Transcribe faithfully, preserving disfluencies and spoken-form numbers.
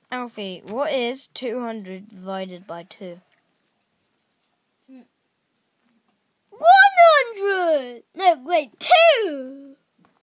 Alfie, what is two hundred divided by two?